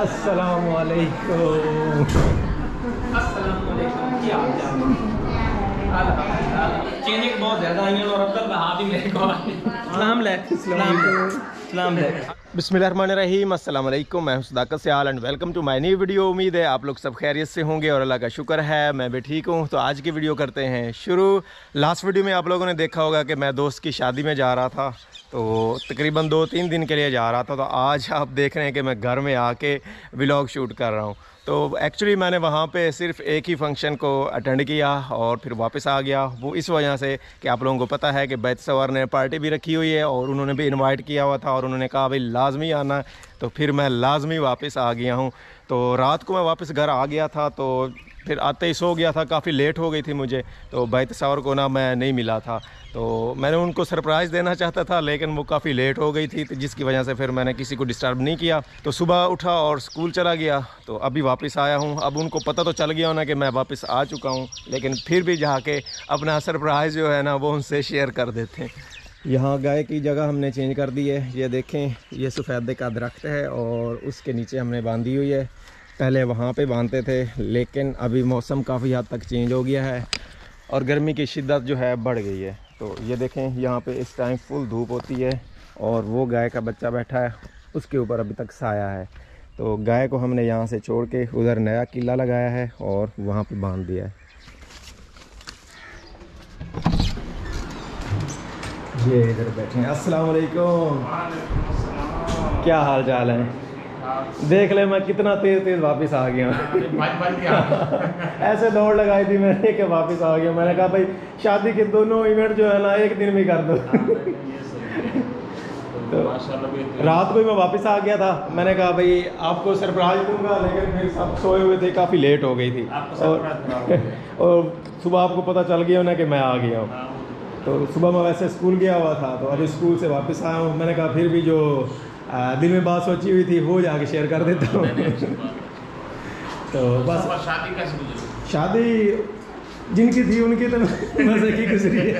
अस्सलामुअलैकुम। चेंजिंग बहुत ज़्यादा आई है और अब्दुल भाई भी मेरे को सलाम ले। बिस्मिल्लाहिर्रहमानिर्रहीम। अस्सलाम वालेकुम। मैं हूं Sadaqat Sial and welcome to my new video. उम्मीद है आप लोग सब खैरियत से होंगे और अल्लाह का शुक्र है मैं भी ठीक हूं। तो आज की वीडियो करते हैं शुरू। लास्ट वीडियो में आप लोगों ने देखा होगा कि मैं दोस्त की शादी में जा रहा था, तो तकरीबन 2-3 दिन के लिए जा रहा था। तो आज आप देख रहे हैं कि मैं घर में आके व्लॉग शूट कर रहा हूँ। तो एक्चुअली मैंने वहाँ पे सिर्फ एक ही फंक्शन को अटेंड किया और फिर वापस आ गया। वो इस वजह से कि आप लोगों को पता है कि बैत सवार ने पार्टी भी रखी हुई है और उन्होंने भी इनवाइट किया हुआ था और उन्होंने कहा भाई लाजमी आना है। तो फिर मैं लाजमी वापस आ गया हूँ। तो रात को मैं वापस घर आ गया था, तो फिर आते ही सो गया था। काफ़ी लेट हो गई थी मुझे, तो बैत सवार को ना मैं नहीं मिला था। तो मैंने उनको सरप्राइज़ देना चाहता था लेकिन वो काफ़ी लेट हो गई थी, तो जिसकी वजह से फिर मैंने किसी को डिस्टर्ब नहीं किया। तो सुबह उठा और स्कूल चला गया। तो अभी वापस आया हूँ। अब उनको पता तो चल गया होना कि मैं वापस आ चुका हूँ, लेकिन फिर भी जाके अपना सरप्राइज़ जो है ना वो उनसे शेयर कर देते हैं। यहाँ गाय की जगह हमने चेंज कर दी है। ये देखें, ये सफ़ेदे का दरख्त है और उसके नीचे हमने बांधी हुई है। पहले वहाँ पे बांधते थे, लेकिन अभी मौसम काफ़ी हद तक चेंज हो गया है और गर्मी की शिद्दत जो है बढ़ गई है। तो ये देखें, यहाँ पे इस टाइम फुल धूप होती है और वो गाय का बच्चा बैठा है, उसके ऊपर अभी तक साया है। तो गाय को हमने यहाँ से छोड़ के उधर नया किला लगाया है और वहाँ पे बांध दिया है। ये इधर बैठे हैं। अस्सलाम वालेकुम। क्या हाल चाल है? देख ले मैं कितना तेज तेज वापस आ गया। ऐसे दौड़ लगाई थी मैंने कि वापस आ गया। मैंने कहा भाई शादी के दोनों इवेंट जो है ना एक दिन में कर दो। तो रात को ही मैं वापस आ गया था। मैंने कहा भाई आपको सरप्राइज दूंगा, लेकिन फिर सब सोए हुए थे, काफ़ी लेट हो गई थी और सुबह आपको पता चल गया ना कि मैं आ गया हूँ। तो सुबह मैं वैसे स्कूल गया हुआ था, तो अभी स्कूल से वापस आया हूँ। मैंने कहा फिर भी जो दिल में बात सोची हुई थी वो जाके शेयर कर देता हूँ। तो बस शादी कैसे गुजरी? शादी जिनकी थी उनकी तो मजे की गुजरी है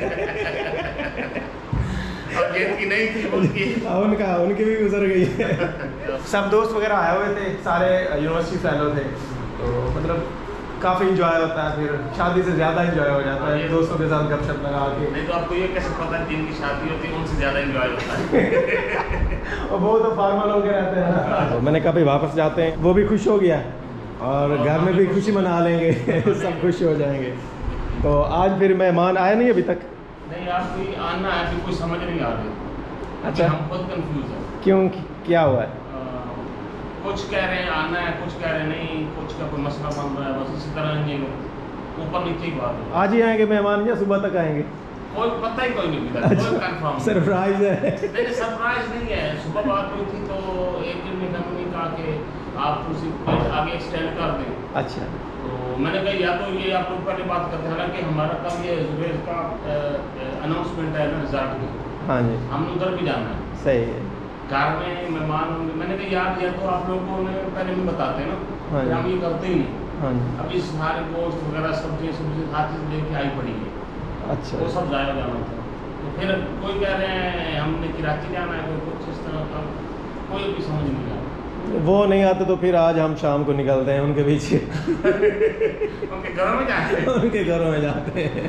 और जिनकी नहीं थी उनकी भी गुजर गई है। सब दोस्त वगैरह आए हुए थे, सारे यूनिवर्सिटी फेलो थे। तो मतलब काफ़ी इंजॉय होता है, फिर शादी से ज़्यादा इंजॉय हो जाता है दोस्तों के साथ गपशप लगा के। नहीं तो आपको ये कैसे पता है जिनकी शादी होती है उनसे ज़्यादा इंजॉय होता है? और वो तो फॉर्मल हो के रहते हैं ना। तो मैंने कहा भाई वापस जाते हैं। वो भी खुश हो गया और घर में भी खुशी मना लेंगे। सब खुश हो जाएंगे। तो आज फिर मेहमान आए नहीं अभी तक? नहीं, आपको आना है, कोई समझ नहीं आ रही। अच्छा, हम खुद कंफ्यूज हैं। क्यों, क्या हुआ है? कुछ कह रहे हैं आना है, कुछ कह रहे हैं नहीं, कुछ का कोई मसला बन रहा है। बस इसी तरह ये ऊपर नीचे ही बात है। आज ही आएंगे मेहमान या सुबह तक आएंगे? कोई पता ही कोई नहीं मिला। कोई कंफर्म सरप्राइज है। नहीं, सरप्राइज नहीं है। सुबह बात हुई थी तो एक दिन में हमने कहा कि आप उसी आगे एक्सटेंड कर दें। अच्छा, तो मैंने कहा या तो ये आप लोग पहले बात करते हैं, हालांकि हमारा कल ये जुबेर का अनाउंसमेंट है ना रिजल्ट की। हाँ जी, हमने उधर भी जाना है। सही है। घर में मेहमान होंगे। मैंने कहा यार या तो आप लोगों ने पहले भी बताते हैं ना। हाँ जी, हम ये करते ही नहीं। हाँ जी। अभी सारे गोश्त वगैरह सब्जी हाथ से लेके आई पड़ी है। अच्छा, वो सब जाया जाना था। तो फिर कोई कह रहे हैं हमने कराची जाना है, कोई कुछ इस तरह का, कोई भी समझ नहीं आ रहा। वो नहीं आते तो फिर आज हम शाम को निकलते हैं उनके पीछे। उनके घरों में जाते हैं। उनके घरों में जाते हैं।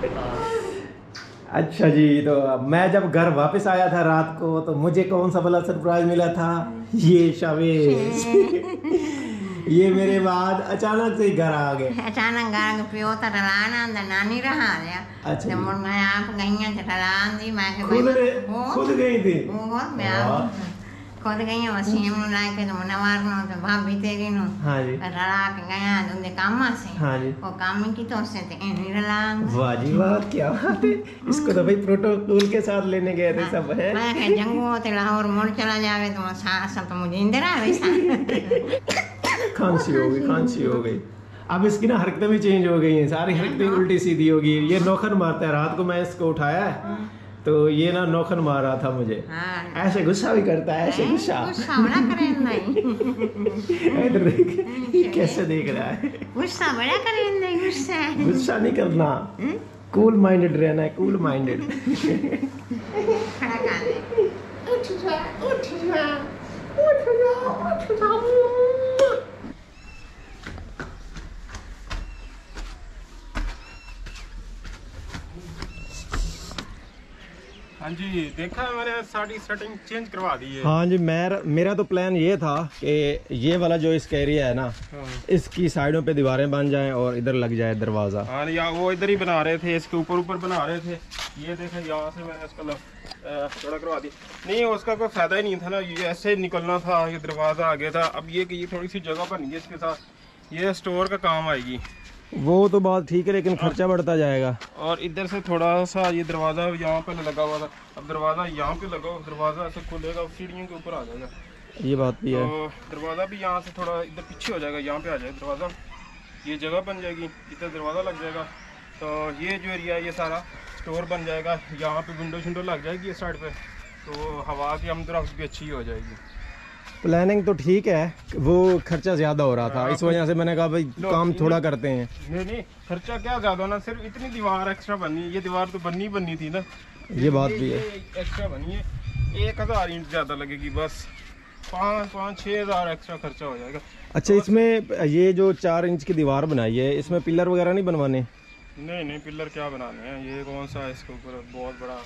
अच्छा जी, तो मैं जब घर वापस आया था रात को, तो मुझे कौन सा भला सरप्राइज मिला था? ये शावेश। ये मेरे बाद अचानक से घर आ गए। अचानक घर पियो तो टलाना नानी रहा गया। अच्छा, जब मैं आप गई हैं तो टलान दी मैं के खुद गई थी। वो मैं खुद गई हैं वसीम नु लाके तो मनवार नु तो भाभी तेरी नु। हाँ जी, टला के गया उनके काम से। हाँ जी, वो काम की तो से ते टलान। वाह जी वाह, क्या बात है। इसको तो भाई प्रोटोकॉल के साथ लेने गए थे सब है। मैं के जंगो ते लाहौर मोड़ चला जावे तो सांस तो मुझे इंदर आवे सा। खांसी हो गई। अब इसकी ना हरकतें भी चेंज हो गई हैं, सारी हरकतें उल्टी सीधी हो गई। ये नौखन मारता है। रात को मैं इसको उठाया तो ये ना नौखन मार रहा था मुझे। ऐसे गुस्सा भी करता है, ऐसे गुस्सा बड़ा करे नहीं। इधर देख कैसे देख रहा है। गुस्सा बड़ा करे नहीं। गुस्सा नहीं करना, कूल माइंडेड रहना है, कूल माइंडेड। खड़ा कर ले। उठ जा। हाँ जी, देखा है मैंने, सारी सेटिंग चेंज करवा दी है। हाँ जी, मेरा तो प्लान ये था कि ये वाला जो इसका एरिया है ना, इसकी साइडों पे दीवारें बन जाएं और इधर लग जाए दरवाज़ा। हाँ, या वो इधर ही बना रहे थे, इसके ऊपर बना रहे थे। ये देखें, यहाँ से मैंने इसका थोड़ा करवा दी। नहीं, उसका कोई फ़ायदा ही नहीं था ना, ये ऐसे निकलना था, ये दरवाज़ा आ गया था। अब ये कि ये थोड़ी सी जगह बन गई इसके साथ, ये स्टोर का काम आएगी। वो तो बात ठीक है, लेकिन खर्चा बढ़ता जाएगा। और इधर से थोड़ा सा ये दरवाज़ा यहाँ पे लगा हुआ था, अब दरवाज़ा यहाँ पे लगा, दरवाज़ा ऐसे खुलेगा, सीढ़ियों के ऊपर आ जाएगा। ये बात भी है। तो दरवाज़ा भी यहाँ से थोड़ा इधर पीछे हो जाएगा, यहाँ पे आ जाएगा दरवाज़ा, ये जगह बन जाएगी, इधर दरवाज़ा लग जाएगा। तो ये जो एरिया है ये सारा स्टोर बन जाएगा। यहाँ पे विंडो शिंडो लग जाएगी इस साइड पे, तो हवा की आमदरफ्त भी अच्छी हो जाएगी। प्लानिंग तो ठीक है, वो खर्चा ज़्यादा हो रहा था, इस वजह से मैंने कहा भाई काम थोड़ा करते हैं। नहीं, खर्चा क्या ज़्यादा होना, सिर्फ इतनी दीवार एक्स्ट्रा बननी, ये दीवार तो बननी थी ना। ये बात भी है। एक्स्ट्रा बनी है, 1000 ईंट ज़्यादा लगेगी, बस 5-6 हज़ार एक्स्ट्रा खर्चा हो जाएगा। अच्छा, इसमें ये जो 4 इंच की दीवार बनाई है, इसमें पिलर वगैरह नहीं बनवाने? नहीं, पिलर क्या बनाने हैं, ये कौन सा है इसके ऊपर बहुत बड़ा।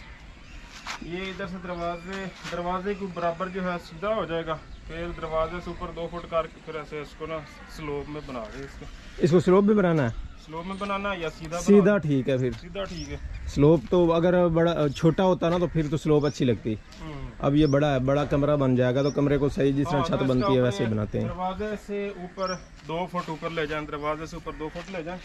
ये इधर से दरवाजे के बराबर जो है सीधा हो जाएगा, फिर दरवाजे से ऊपर 2 फुट करके फिर ऐसे इसको ना स्लोप में बना रहे हैं। इसको स्लोप भी बनाना है? स्लोप में बनाना है या सीधा ठीक है, फिर सीधा ठीक है। स्लोप तो अगर बड़ा छोटा होता ना तो फिर तो स्लोप अच्छी लगती। अब ये बड़ा है, बड़ा कमरा बन जाएगा तो कमरे को सही जिस तरह छत बनती है वैसे ही बनाते हैं। दरवाजे से ऊपर 2 फुट ऊपर ले जाएं, दरवाजे से ऊपर 2 फुट ले जाएं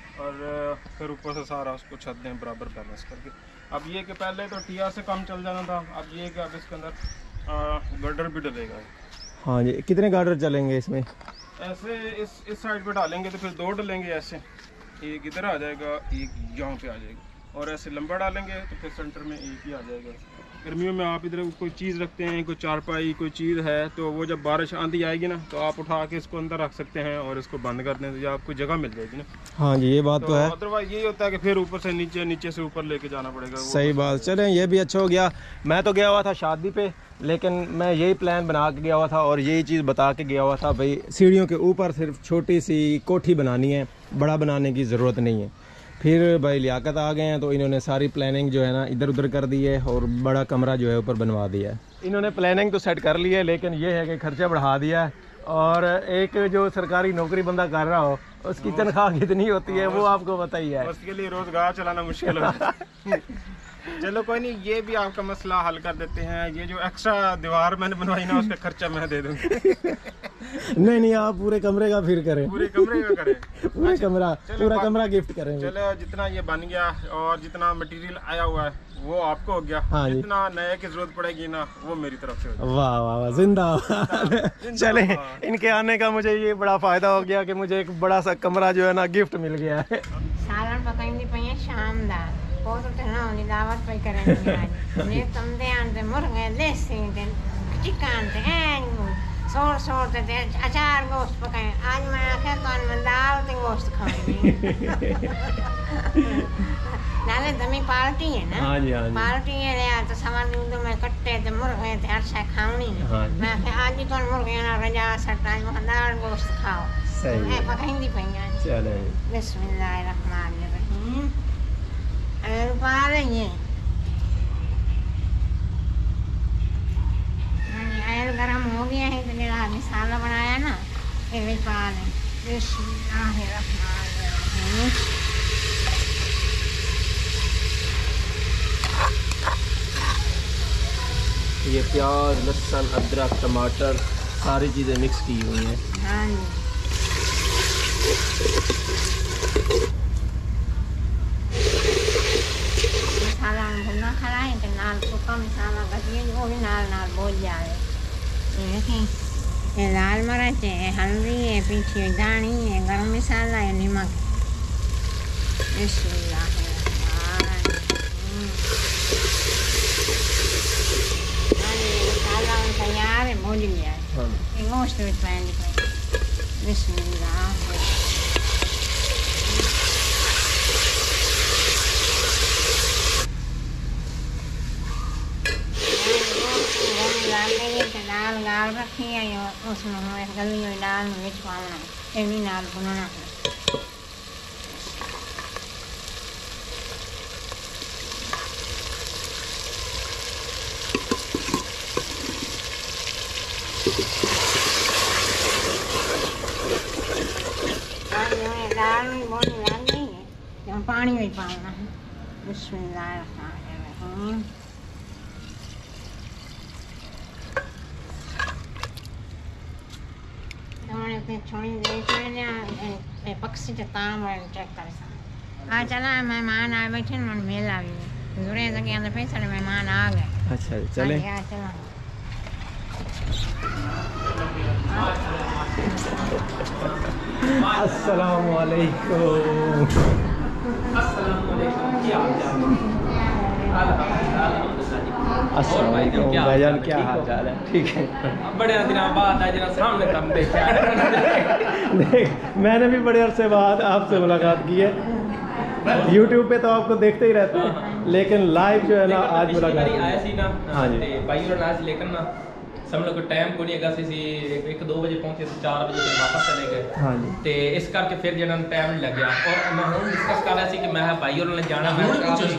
और फिर ऊपर से सारा उसको छत दें बराबर बैलेंस करके। अब ये कि पहले तो टिया से कम चल जाना था, अब ये कि अब इसके अंदर गर्डर भी डलेगा। हाँ जी, कितने गार्डर चलेंगे इसमें? ऐसे इस साइड पे डालेंगे तो फिर 2 डलेंगे, ऐसे एक इधर आ जाएगा, एक यहाँ पे आ जाएगा, और ऐसे लंबा डालेंगे तो फिर सेंटर में एक ही आ जाएगा। गर्मियों में आप इधर कोई चीज़ रखते हैं, कोई चारपाई कोई चीज़ है, तो वो जब बारिश आंधी आएगी ना तो आप उठा के इसको अंदर रख सकते हैं और इसको बंद कर दें, तो या आपको जगह मिल जाएगी ना। हाँ जी, ये बात तो है। अदरवाइज यही होता है कि फिर ऊपर से नीचे, नीचे से ऊपर लेके जाना पड़ेगा। सही बात। चलें, ये भी अच्छा हो गया। मैं तो गया हुआ था शादी पे, लेकिन मैं यही प्लान बना के गया हुआ था और यही चीज़ बता के गया हुआ था, भाई सीढ़ियों के ऊपर सिर्फ छोटी सी कोठी बनानी है, बड़ा बनाने की ज़रूरत नहीं है। फिर भाई लियाकत आ गए हैं तो इन्होंने सारी प्लानिंग जो है ना इधर उधर कर दी है और बड़ा कमरा जो है ऊपर बनवा दिया है। इन्होंने प्लानिंग तो सेट कर ली है, लेकिन ये है कि खर्चा बढ़ा दिया है। और एक जो सरकारी नौकरी बंदा कर रहा हो उसकी तनख्वाह कितनी होती है वो आपको पता ही है। उसके लिए रोजगार चलाना मुश्किल होता है। चलो कोई नहीं, ये भी आपका मसला हल कर देते हैं। ये जो एक्स्ट्रा दीवार मैंने बनवाई ना उसका खर्चा मैं दे दूंगा। नहीं, आप पूरे कमरे का फिर करें। पूरे कमरे का करें। पूरा कमरा गिफ्ट करेंगे। चलो, जितना ये बन गया और जितना मटेरियल आया हुआ है वो आपको हो गया। हाँ, जितना नए की जरूरत पड़ेगी ना वो मेरी तरफ से हो जाएगी। वाह वाह वाह, जिंदाबाद। चले, इनके आने का मुझे ये बड़ा फायदा हो गया कि मुझे एक बड़ा सा कमरा जो है ना गिफ्ट मिल गया है। सालन पकाइंदी पई शानदार, बहुत उठना होनी दावत पे करेंगे आज। ये तंदे आंते मुर्गे देसी ते चिकन ते सोर ते अचार गोश्त पकाए। आज मैं आखे कौन मैं दाल ते गोश्त खाऊंगी। नाले दमी पार्टी है ना। हाँ जी, हाँ जी। पार्टी है यार, तो सवाल दूं तो मैं कट्टे ते मुर्गे ते हर शय खाऊंगी। हाँ जी। मैं आखे आज ही कौन मुर्गे ना रजा सटाई में दाल गोश्त खाओ। सही है। पकाइंदी पई आज। चले, बिस्मिल्लाहिर्रहमानिर्रहीम। पा रही है आयल गरम हो गया है तो मेरा मसाला बनाया ना ये भी पा लें। बिस्मिल्लाहिर्रहमानिर्रहीम। ये प्याज, लहसुन, अदरक, टमाटर सारी चीज़ें मिक्स की हुई हैं। हाँ जी, मसाला भुना खड़ा है तो नाल सुखा मसाला घटिया वो भी नाल बोल जाए। ये लाल मिर्च है, हल्दी है, पीछे दानी है, गरम मसाला है, नमक। मसाला तैयार है, भून गया है। गोश्त में पैन बिस्मिल्लाह। दाल गाल रखी है उसमें गली हुई दाल मिर्च पाना एवनी दाल भुनना है। जिवें दाल भी बोली लग गई है तो पानी भी पाना है। बिस्मिल्लाहिर्रहमानिर्रहीम। हमने पे छोड़ी दे छोड़ने पक्षी के ताम चेक कर सा आ चला मेहमान आए बैठे न मेला भी जुड़े सके अंदर पे सारे मेहमान आ गए। अच्छा चले। चला अस्सलामु अलैकुम। अस्सलाम वालेकुम भाईजान, क्या हाल चाल है? ठीक है। बड़े दिनों बाद आज ना सामने तुम देखा देख मैंने भी बड़े अरसे बाद आपसे मुलाकात की है। YouTube पे तो आपको देखते ही रहते हैं, लेकिन लाइव जो है ना आज मुलाकात आया सी ना। हाँ जी। ते भाई और नाच लेकिन ना सब लोग टाइम को नहीं हैगा सी 1-2 बजे पहुंचे तो 4 बजे फिर वापस चले गए। हाँ जी। ते इस करके फिर जन टाइम नहीं लग गया और मैं हम डिस्कस कर रहा सी कि मैं भाई और ने जाना मैं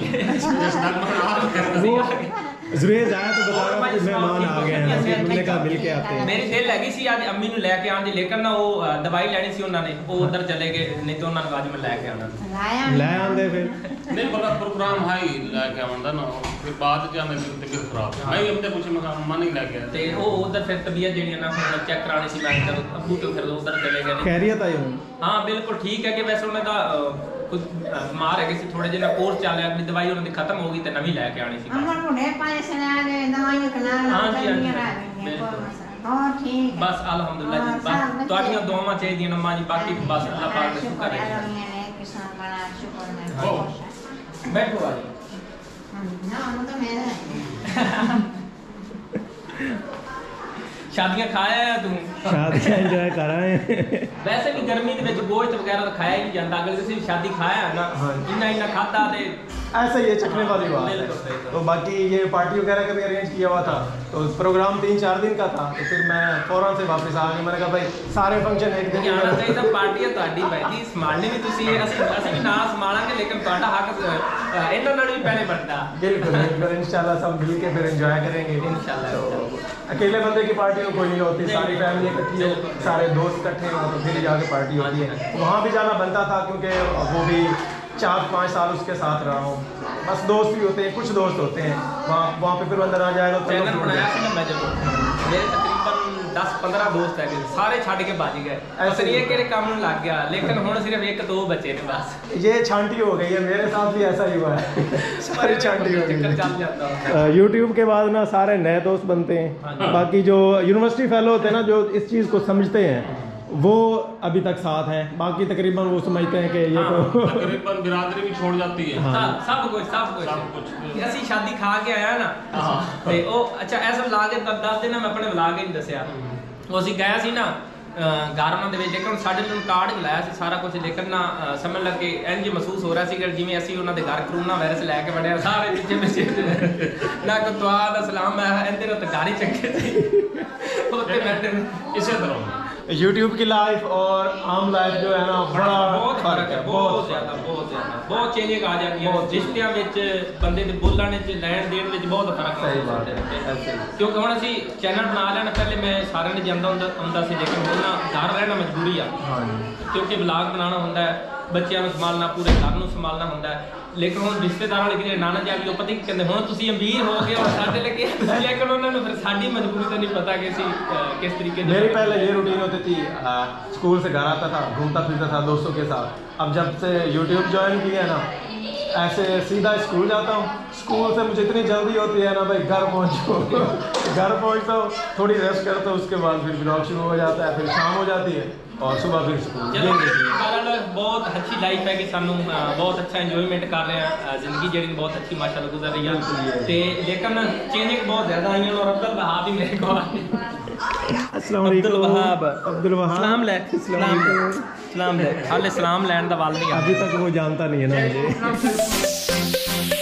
जुरेज आया तो बताया कि मेहमान आ गए हैं, हमने कहा मिल के आते हैं। मेरी दिल लगी सी आज अम्मी ਨੂੰ ਲੈ ਕੇ ਆਣ ਦੀ लेकिन ना वो दवाई लेनी सी उन्होंने वो उधर चले गए नहीं तो उन्होंने आज मैं ਲੈ ਕੇ आना ले आंदे फिर नहीं बड़ा प्रोग्राम है ही लेके आंदा ना फिर बाद च आने की तबीयत खराब है मैं हमने पूछे मैं अम्मा नहीं लेके ते वो उधर फिर तबीयत जेडी ना चेक करानी सी मैं चलो अब्बू तो फिर उधर चले गए। खैरियत आई हूँ। हाँ बिल्कुल ठीक है कि वैसे उन्हें तो कुछ बीमार है किसी थोड़े जिना कोर्स चल रहा अगली दवाई उन्होंने खत्म हो गई तो नवी लेके आनी सी। अमर बुढ़े पाए से आ गए दवाइयां खिला हाँ जी, हाँ जी, बिल्कुल और ठीक है। बस अल्हम्दुलिल्लाह जी बस ਤੁਹਾਡੀਆਂ ਦੁਆਵਾਂ ਚਾਹੀਦੀਆਂ ਨਮਾਂ ਜੀ ਬਾਕੀ ਬਸ ਅੱਲਾह ਪਾਕ ਦਾ ਸ਼ੁਕਰ है। किसान बड़ा शुक्र है। बैठो आ जी ना वो तो मेरा है। शादियां खाया है तू शादियां एंजॉय कर रहे हैं। वैसे भी गर्मी ਦੇ ਵਿੱਚ ਗੋਸ਼ਤ ਵਗੈरह ਤਾਂ ਖਾਇਆ ਹੀ ਨਹੀਂ ਜਾਂਦਾ अगर किसी शादी खाया है ना इन्ना खाता ते ऐसा ही है, चखने वाली बात है। तो बाकी ये पार्टी वगैरह का भी अरेंज किया हुआ था तो प्रोग्राम 3-4 दिन का था तो फिर मैं फौरन से वापस आ गया। मैंने कहा भाई सारे फंक्शन एक दिन ਆਣਾ ਚਾਹੀਦਾ ਪਾਰਟੀ ਹੈ ਤੁਹਾਡੀ ਭਾਈ ਜੀ ਸੰਭਾਲਣੀ ਵੀ ਤੁਸੀਂ ਅਸੀਂ ਵੀ ਨਾ ਸੰਭਾਲਾਂਗੇ ਲੇਕਿन ਤੁਹਾਡਾ ਹੱਕ ਇਹਨਾਂ ਨਾਲ ਵੀ ਪਹਿਲੇ ਬਣਦਾ। बिल्कुल बिल्कुल इंशाल्लाह सब मिल के फिर एंजॉय करेंगे इंशाल्लाह। अकेले बंदे की पार्टी में कोई नहीं होती, सारी फैमिली इकट्ठी हो, सारे दोस्त इकट्ठे हो तो फिर जाके पार्टी होती है। वहाँ भी जाना बनता था क्योंकि वो भी 4-5 साल उसके साथ रहा हूँ। बस दोस्त भी होते हैं, कुछ दोस्त होते हैं वहाँ पे फिर अंदर आ जाएगा तो चैनल बनाया सी ना मैं जब मेरे तकरीबन 10-15 दोस्त है सारे छड़ के भज गए ऐसे ये केड़े काम में लग गया लेकिन हुण सिर्फ 1-2 बचे ने बस। ये छांटी हो गई है, मेरे साथ भी ऐसा ही हुआ है। सारी छांटी हो गई है। यूट्यूब के बाद ना सारे नए दोस्त बनते हैं, बाकी जो यूनिवर्सिटी फेलो होते हैं ना जो इस चीज़ को समझते हैं वो अभी तक साथ हैं, बाकी तकरीबन वो समझते हैं कि ये तो तकरीबन बिरादरी भी छोड़ जाती है। सब कुछ ਅਸੀਂ शादी खा के आया ना ਤੇ ਉਹ ਅੱਛਾ ਐਸਾ ਵਲੌਗ ਹੈ ਦੱਸ ਦੇਣਾ ਮੈਂ ਆਪਣੇ ਵਲੌਗ ਹੀ ਨਹੀਂ ਦੱਸਿਆ। ਉਹ ਅਸੀਂ ਗਏ ਸੀ ਨਾ ਘਰ ਉਹਨਾਂ ਦੇ ਵਿੱਚ ਲੇਕਿਨ ਸਾਡੇ ਨੂੰ ਕਾਰਡ ਮਿਲਾਇਆ ਸੀ ਸਾਰਾ ਕੁਝ ਲੇਕਿਨ ਨਾ ਸਮਝ ਲੱਗੇ ਇੰਜ ਮਹਿਸੂਸ ਹੋ ਰਿਹਾ ਸੀ ਕਿ ਜਿਵੇਂ ਅਸੀਂ ਉਹਨਾਂ ਦੇ ਘਰ ਕਰੋਨਾ ਵਾਇਰਸ ਲੈ ਕੇ ਵੜਿਆ ਸਾਰੇ ਪਿੱਛੇ ਪਿੱਛੇ ਨਾ ਕੋ ਦੁਆ ਦਾ ਸਲਾਮ ਹੈ ਇਹਦੇ ਨਾਲ ਤਾਂ ਗਾੜੀ ਚੱਕੇ ਸੀ ਉੱਤੇ ਬੈਠੇ इसे तरह YouTube की लाइफ और आम लाइफ जो है ना बड़ा बहुत फर्क है, बहुत ज्यादा बहुत चेंजिंग आ जाती है रिश्तियां ਵਿੱਚ ਬੰਦੇ ਦੇ ਬੋਲਣ ਵਿੱਚ ਲੈਣ ਦੇਣ ਵਿੱਚ ਬਹੁਤ ਫਰਕ सही बात है। ਕਿਉਂਕਿ ਹੁਣ ਅਸੀਂ ਚੈਨਲ ਬਣਾ ਲੈਣਾ ਪਹਿਲੇ ਮੈਂ ਸਾਰਿਆਂ ਨੇ ਜਾਂਦਾ ਹੁੰਦਾ ਸੀ ਲੇਕਿਨ ਹੁਣ ਨਾ ਘਰ ਰਹਿਣਾ ਮਜਬੂਰੀ ਆ ਕਿਉਂਕਿ ਵਲੌਗ ਬਣਾਉਣਾ ਹੁੰਦਾ ਹੈ ਬੱਚਿਆਂ ਨੂੰ ਸੰਭਾਲਣਾ ਪੂਰੇ ਘਰ ਨੂੰ ਸੰਭਾਲਣਾ ਹੁੰਦਾ ਹੈ ਲੇਕਿन ਹੁਣ ਰਿਸ਼ਤੇਦਾਰਾਂ ਲਈ ਜਿਹੜੇ ਨਾਨਾ ਜੀ ਉਹ ਪਤਾ ਕੀ ਕਹਿੰਦੇ ਹੁਣ ਤੁਸੀਂ ਅਮੀਰ ਹੋ ਗਏ ਔਰ ਸਾਡੇ ਲਈ ਲੇਕਿन ਉਹਨਾਂ ਨੂੰ ਫਿਰ ਸਾਡੀ ਮਜਬੂਰੀ ਤਾਂ ਨਹੀਂ ਪਤਾ ਕਿ ਅਸੀਂ किस तरीके से। मेरी पहले ये रूटीन होती थी, स्कूल से घर आता था घूमता फिरता था दोस्तों के साथ। अब जब से YouTube ज्वाइन किया ना ऐसे सीधा स्कूल जाता हूँ, स्कूल से मुझे इतनी जल्दी होती है ना भाई घर पहुँचो घर पहुँचता हूँ थोड़ी रेस्ट करता हूँ उसके बाद फिर ब्लॉग शुरू हो जाता है, फिर शाम हो जाती है और सुबह फिर स्कूल। बहुत अच्छी लाइफ है कि सानू बहुत अच्छा इंजॉयमेंट कर रहे हैं जिंदगी जी बहुत अच्छी माशाल्लाह गुजर रही है लेकिन चेंजिंग बहुत ज़्यादा आई है और अब्दुल वहाब ही मेरे को अब्दुल वहाब सलाम ले सलाम ले हाले सलाम लैंड दा वाल नहीं अभी तक वो जानता नहीं है ना मुझे।